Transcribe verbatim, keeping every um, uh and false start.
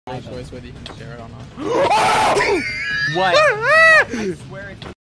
choice whether you can share it or not. What? I swear if